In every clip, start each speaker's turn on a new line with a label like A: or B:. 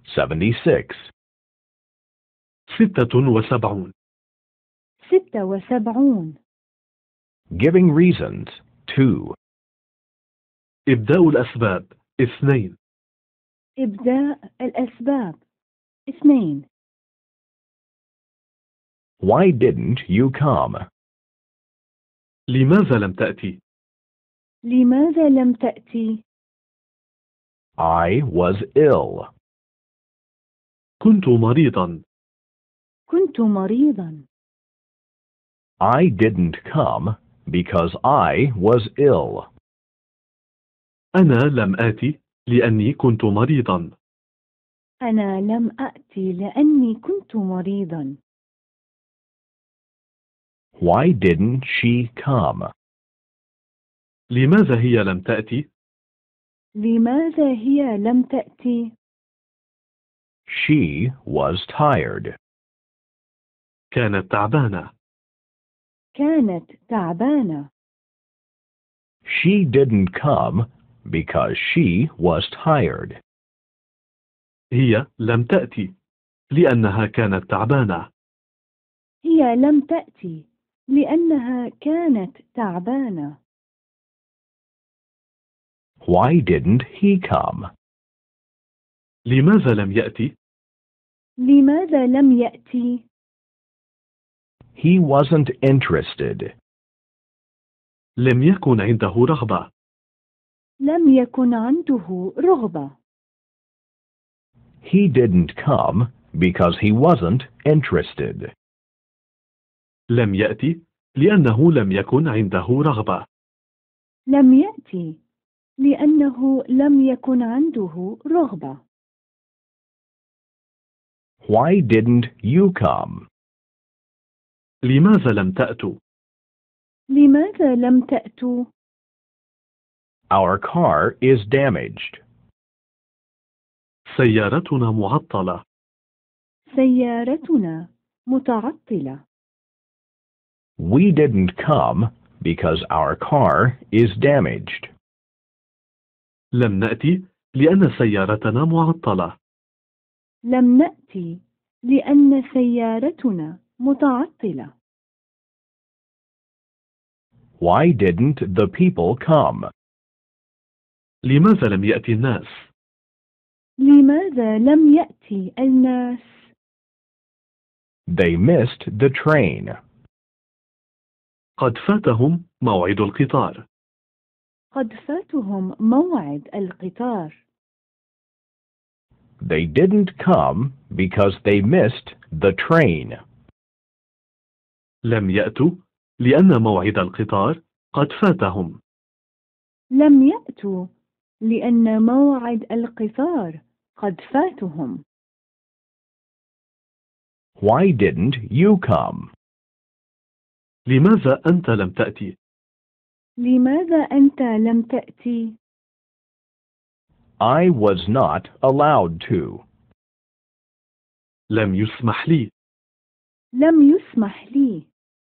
A: 76.
B: 76.
C: 76.
A: Giving reasons. 2.
B: إبداء الأسباب. 2.
C: إبداء الأسباب. 2.
A: Why didn't you come?
B: لماذا لم تأتي؟
C: لماذا لم تأتي؟
A: I was ill.
B: كنت مريضا.
C: كنت مريضا.
A: I didn't come because I was ill.
B: أنا لم آتي لأني كنت مريضا.
C: أنا لم أأتي لأني كنت مريضا.
A: Why didn't she come?
B: لماذا هي لم تأتي؟
C: لماذا هي لم تأتي؟
A: She was tired.
B: كانت تعبانة.
C: كانت تعبانة.
A: She didn't come because she was tired.
B: هي لم تأتي لأنها كانت تعبانة.
C: هي لم تأتي لأنها كانت تعبانة.
A: Why didn't he come?
B: لماذا لم يأتي؟
C: لماذا لم يأتي؟
A: He wasn't interested.
B: لم يكن عنده رغبة.
C: لم يكن عنده رغبة.
A: He didn't come because he wasn't interested.
B: لم يأتي لأنه لم يكن عنده رغبة.
C: لم يأتي لأنه لم يكن عنده رغبة.
A: Why didn't you come?
B: لماذا لم تأتوا؟
C: لماذا لم تأتوا؟
A: Our car is damaged.
B: سيارتنا معطلة.
C: سيارتنا متعطلة.
A: We didn't come because our car is damaged.
B: لم نأتي لأن سيارتنا معطلة.
C: لم نأتي لأن سيارتنا متعطلة.
A: Why didn't the people come?
B: لماذا لم يأتي الناس؟
C: لماذا لم يأتي الناس؟
A: They missed the train.
B: قد فاتهم موعد القطار.
C: قد فاتهم موعد القطار.
A: They didn't come because they missed the train.
B: لم يأتوا لأن موعد القطار قد فاتهم.
C: لم يأتوا لأن موعد القطار قد فاتهم.
A: Why didn't you come?
B: لماذا أنت لم تأتي؟
C: لماذا أنت لم تأتي؟
A: I was not allowed to.
B: لم يسمح لي.
C: لم يسمح لي.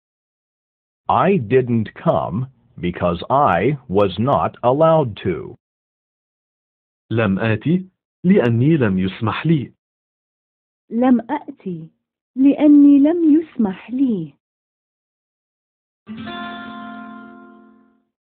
A: I didn't come because I was not allowed to.
B: لم آتي لأني لم يسمح لي.
C: لم أأتي لأني لم يسمح لي.